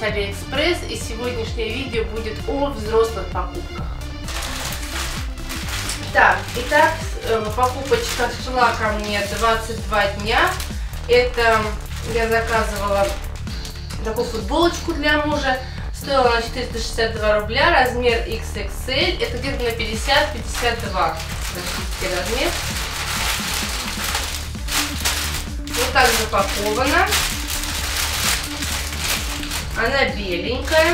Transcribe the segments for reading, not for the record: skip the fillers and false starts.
с Алиэкспресс, и сегодняшнее видео будет о взрослых покупках. Так, итак, покупочка шла ко мне 22 дня. Это я заказывала такую футболочку для мужа. Стоила она 462 рубля, размер XXL. Это где-то на 50-52 размер. Вот так запакована. Она беленькая.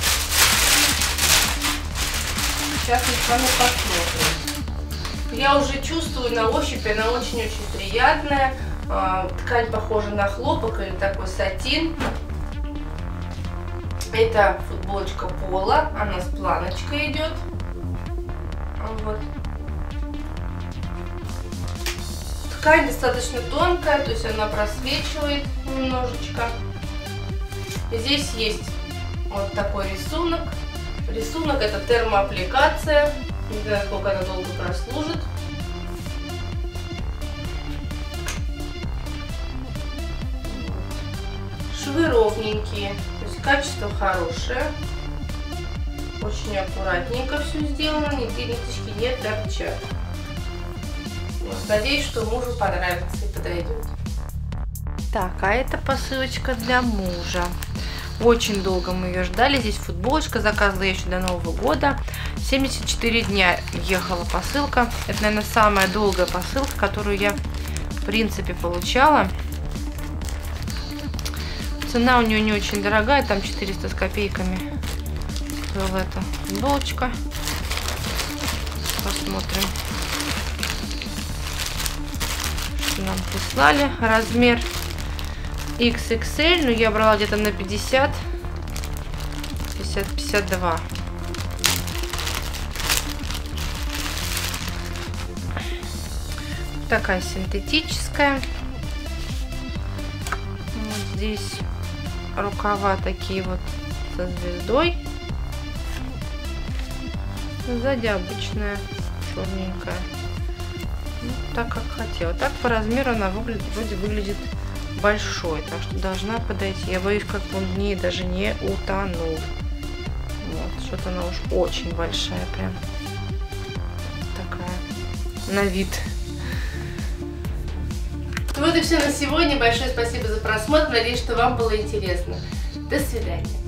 Сейчас мы с вами посмотрим. Я уже чувствую на ощупь, она очень-очень приятная. Ткань похожа на хлопок или такой сатин. Это футболочка Пола, она с планочкой идет. Вот. Ткань достаточно тонкая, то есть она просвечивает немножечко. Здесь есть вот такой рисунок. Рисунок — это термоаппликация. Не знаю, сколько она долго прослужит. Швы ровненькие, то есть качество хорошее. Очень аккуратненько все сделано, нигде ниточки не торчат. Вот, надеюсь, что мужу понравится и подойдет. Так, а это посылочка для мужа. Очень долго мы ее ждали. Здесь футболочка, заказывала я еще до Нового года. 74 дня ехала посылка. Это, наверное, самая долгая посылка, которую я, в принципе, получала. Цена у нее не очень дорогая, там 400 с копейками стоила эта футболочка. Посмотрим, что нам прислали. Размер XXL, но я брала где-то на 50-52. Такая синтетическая. Вот здесь рукава такие вот со звездой. Сзади обычная черненькая. Ну, так как хотела. Так по размеру она вроде выглядит большой, так что должна подойти. Я боюсь, как он в ней даже не утонул. Вот, что-то она уж очень большая, прям такая на вид. Вот и все на сегодня. Большое спасибо за просмотр. Надеюсь, что вам было интересно. До свидания.